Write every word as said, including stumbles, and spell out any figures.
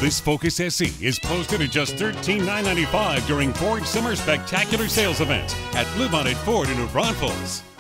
This Focus S E is posted at just thirteen thousand nine hundred ninety-five dollars during Ford's Summer Spectacular Sales Event at Bluebonnet Ford in New Braunfels.